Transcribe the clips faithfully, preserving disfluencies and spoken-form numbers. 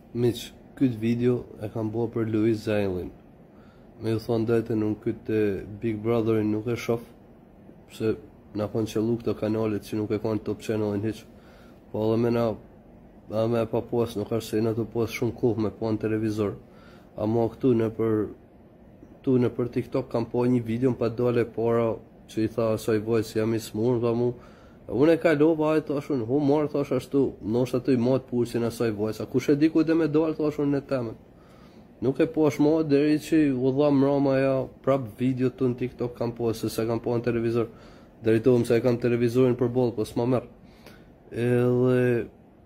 Miq, këtë video e kam bërë për Luiz Zailin. Me ju thonë drejtën, unë këtë Big Brotherin nuk e shoh, pse na kanë qellu këto kanalet që nuk e kanë Top Channelin hiç. Po edhe me na a me pa post nuk është se na të post shumë kohë me pa në televizor. Ama këtu në për tu në për TikTok kam po një video pa dole para që i tha asaj vojës jam i smur dha mu. Unë e kalova ai thashun, humor thash ashtu, ndoshta të i mot pulsin asaj vojës. A kush e di ku dhe me dal thashun në temën. Nuk e posh më deri që u dha mbroma ja prap video tu në TikTok kam po se se kam po në televizor. Drejtohem se e kam televizorin për boll, po s'ma merr. Edhe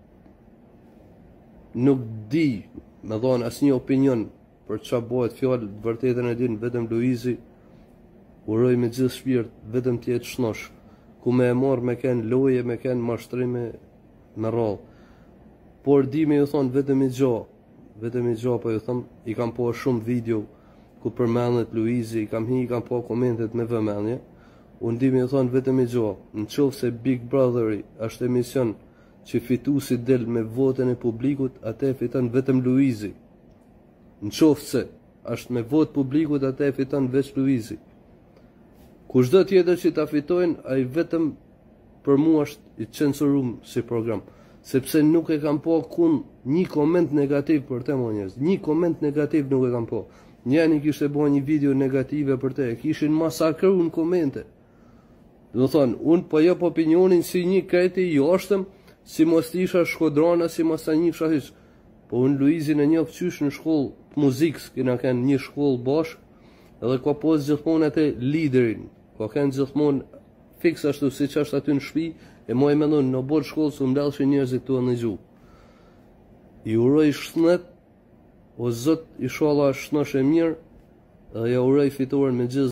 nuk di, me thonë asnjë opinion për çfarë bëhet fjalë, vërtetën e din vetëm Luizi. Uroj me gjithë shpirt, vetëm të jetë shnosh. Ku me e marrë me ken loje, me ken mashtrime me rrallë. Por di me ju thonë vetëm i gjo, vetëm i gjo, po ju thonë, i kam po shumë video ku përmendet Luizi, i kam hi, i kam po komentet me vëmendje. Unë di me ju thonë vetëm i gjo, në qovë se Big Brotheri është emision që fitu si del me votën e publikut, atë e fiton vetëm Luizi. Në qovë se është me votë publikut, atë e fiton veç Luizi. Kushdo tjetër që ta fitojnë, ai vetëm për mua është i censurum si program. Sepse nuk e kam po kun një koment negativ për te mo njerëz. Një koment negativ nuk e kam po. Njeni kishte bo një video negative për te, kishin masakru në komente. Do thonë, unë po jep opinionin si një kreti i jashtëm, si mos isha shkodrana, si mos ta njihsha hiç. Po unë Luizin e njoh qysh në shkollë muzikës, kena kanë një shkollë bashkë, edhe ka pos gjithmonë atë liderin. Ka kanë gjithmonë fiks ashtu siç është aty në shtëpi, e mo e mendon në bol shkollë su mbellshin njerëzit tu në gjuhë. I uroj shëndet, o Zot, inshallah shënosh e mirë, dhe ja uroj fituaren me gjithë